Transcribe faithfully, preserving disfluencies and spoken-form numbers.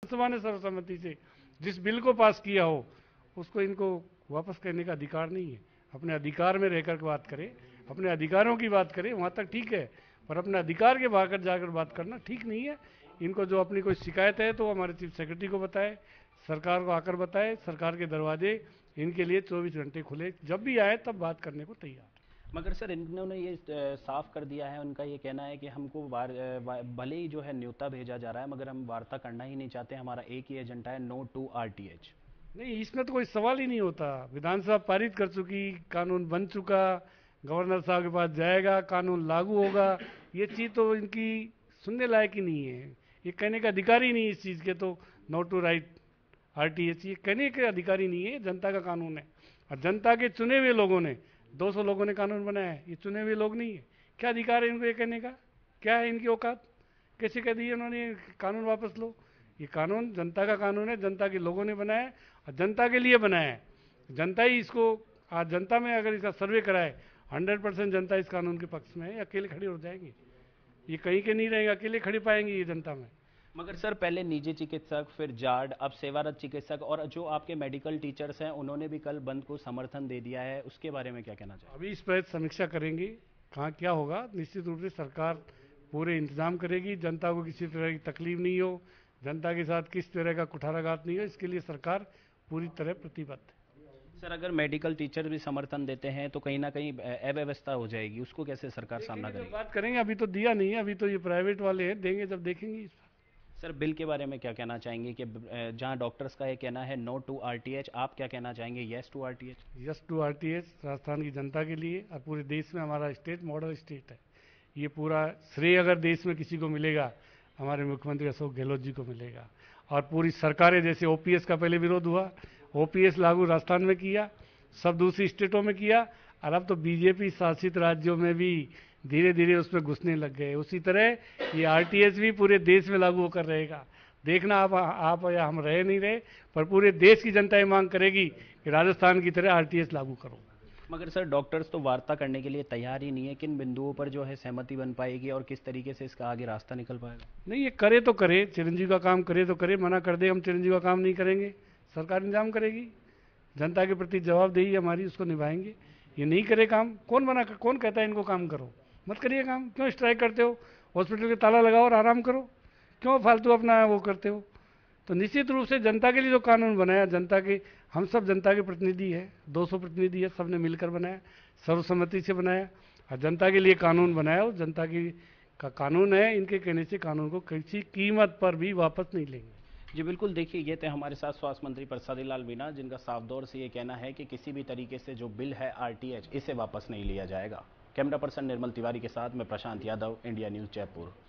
विधानसभा ने सर्वसम्मति से जिस बिल को पास किया हो उसको इनको वापस करने का अधिकार नहीं है। अपने अधिकार में रहकर बात करें, अपने अधिकारों की बात करें, वहाँ तक ठीक है, पर अपने अधिकार के बाहर जाकर बात करना ठीक नहीं है। इनको जो अपनी कोई शिकायत है तो हमारे चीफ सेक्रेटरी को बताए, सरकार को आकर बताए। सरकार के दरवाजे इनके लिए चौबीस घंटे खुले, जब भी आए तब बात करने को तैयार। मगर सर इन्होंने ये अ, साफ कर दिया है, उनका ये कहना है कि हमको वार, अ, वा- भले ही जो है न्योता भेजा जा रहा है मगर हम वार्ता करना ही नहीं चाहते, हमारा एक ही एजेंडा है, नो टू आरटीएच। नहीं, इसमें तो कोई सवाल ही नहीं होता। विधानसभा पारित कर चुकी, कानून बन चुका, गवर्नर साहब के पास जाएगा, कानून लागू होगा। ये चीज़ तो इनकी सुनने लायक ही नहीं है। ये कहने का अधिकार ही नहीं है इस चीज़ के, तो नो टू राइट आरटीएच ये कहने के अधिकारी नहीं है। जनता का कानून है और जनता के चुने हुए लोगों ने, दो सौ लोगों ने कानून बनाया है। ये चुने हुए लोग नहीं है। क्या अधिकार है इनको ये कहने का? क्या है इनकी औकात? कैसे कह दिए उन्होंने कानून वापस लो? ये कानून जनता का कानून है, जनता के लोगों ने बनाया है और जनता के लिए बनाया है। जनता ही इसको, आज जनता में अगर इसका सर्वे कराए, हंड्रेड परसेंट जनता इस कानून के पक्ष में है। अकेले खड़े हो जाएंगे, ये कहीं के नहीं रहेंगे, अकेले खड़े पाएंगे ये जनता में। मगर सर पहले निजी चिकित्सक, फिर जार्ड, अब सेवारत चिकित्सक और जो आपके मेडिकल टीचर्स हैं उन्होंने भी कल बंद को समर्थन दे दिया है, उसके बारे में क्या कहना चाहिए? अभी इस पर समीक्षा करेंगे, कहाँ क्या होगा। निश्चित रूप से सरकार पूरे इंतजाम करेगी, जनता को किसी तरह की तकलीफ नहीं हो, जनता के साथ किस तरह का कुठाराघात नहीं हो, इसके लिए सरकार पूरी तरह प्रतिबद्ध है। सर अगर मेडिकल टीचर भी समर्थन देते हैं तो कहीं ना कहीं अव्यवस्था हो जाएगी, उसको कैसे सरकार सामना देखेंगे जब करेगी? बात करेंगे, अभी तो दिया नहीं है, अभी तो ये प्राइवेट वाले हैं, देंगे जब देखेंगे इस पर। सर बिल के बारे में क्या कहना चाहेंगे कि अ, जहां डॉक्टर्स का ये कहना है नो टू आरटीएच, आप क्या कहना चाहेंगे, yes to RTH? Yes to RTH Rajasthan की जनता के लिए और पूरे देश में। हमारा स्टेट मॉडल स्टेट है। ये पूरा श्रेय अगर देश में किसी को मिलेगा, हमारे मुख्यमंत्री अशोक गहलोत जी को मिलेगा। और पूरी सरकारें, जैसे ओपीएस का पहले विरोध हुआ, ओपीएस लागू राजस्थान में किया, सब दूसरी स्टेटों में किया, और अब तो बीजेपी शासित राज्यों में भी धीरे धीरे उस पर घुसने लग गए। उसी तरह ये आरटीएस भी पूरे देश में लागू होकर रहेगा। देखना आप आप या हम रहे नहीं रहे, पर पूरे देश की जनता ये मांग करेगी कि राजस्थान की तरह आरटीएस लागू करो। मगर सर डॉक्टर्स तो वार्ता करने के लिए तैयार ही नहीं है, किन बिंदुओं पर जो है सहमति बन पाएगी और किस तरीके से इसका आगे रास्ता निकल पाएगा? नहीं, ये करे तो करे, चिरंजीव का काम करे तो करे, मना कर दे हम चिरंजीव का काम नहीं करेंगे, सरकार इंतजाम करेगी। जनता के प्रति जवाबदेही हमारी, उसको निभाएंगे। ये नहीं करे काम, कौन मना कर, कौन कहता है इनको काम करो? मत करिए काम। क्यों स्ट्राइक करते हो? हॉस्पिटल के ताला लगाओ और आराम करो। क्यों फालतू अपना वो करते हो? तो निश्चित रूप से जनता के लिए जो कानून बनाया, जनता के, हम सब जनता के प्रतिनिधि है, दो सौ प्रतिनिधि है, सबने मिलकर बनाया, सर्वसम्मति से बनाया और जनता के लिए कानून बनाया। और जनता की का कानून है, इनके कहने से कानून को किसी कीमत पर भी वापस नहीं लेंगे। जी बिल्कुल, देखिए ये थे हमारे साथ स्वास्थ्य मंत्री प्रसादी लाल मीणा, जिनका साफ तौर से ये कहना है कि किसी भी तरीके से जो बिल है आरटीएच, इसे वापस नहीं लिया जाएगा। कैमरा पर्सन निर्मल तिवारी के साथ मैं प्रशांत यादव, इंडिया न्यूज़ जयपुर।